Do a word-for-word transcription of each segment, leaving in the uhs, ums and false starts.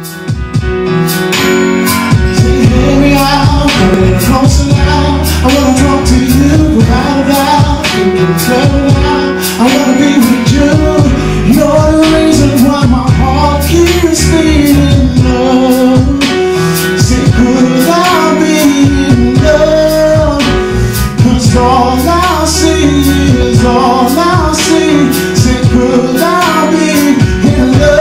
Closer now, I wanna talk to you without a doubt. Clever now, I wanna be with you. You're the reason why my heart keeps beating love. Say, could I be in love? Cause all I see is all I see. Say, could I be in love?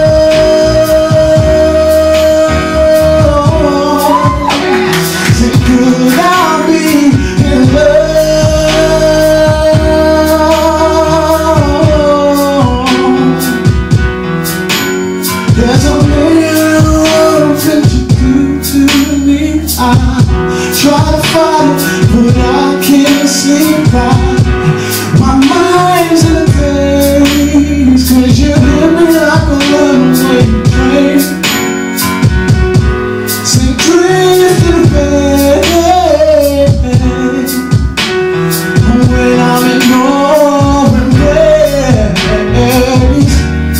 There's a million things you do to me. I try to fight it, but I can't sleep right. My mind's in a daze, cause you hit me like a runaway train. Say drift in the bed when I'm ignoring grace.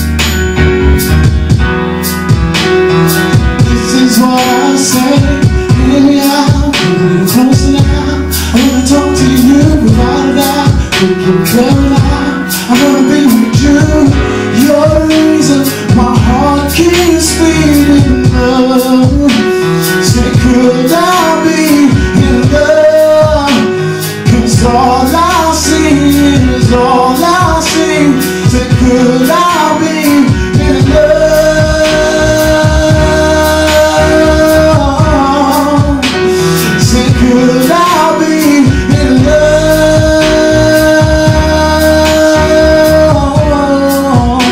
What I say, hear me out, come closer now. I wanna talk to you without a doubt. We can clear it out, I wanna be with you. You're the reason my heart keeps beating love. Say, could I be in love? Cause all I see is all I see. Say, could I be in love? Could I be in love?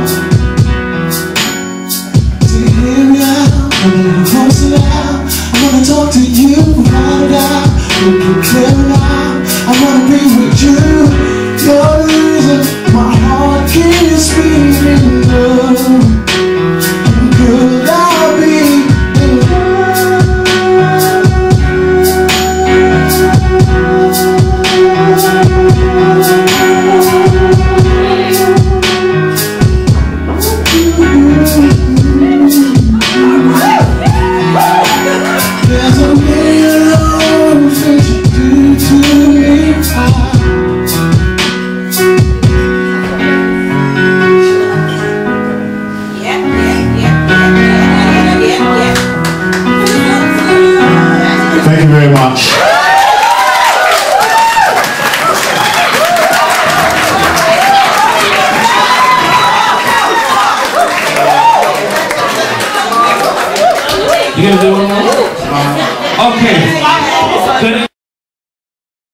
So hear me out, I'm a little closer now. I wanna talk to you without a doubt. We can clear it out, I wanna be with you. You're the reason my heart keeps beating love. Could I be in love? There's a million things you do to me. Yeah, yeah, yeah, yeah, yeah, yeah. Thank you very much. You gonna do one more? Okay.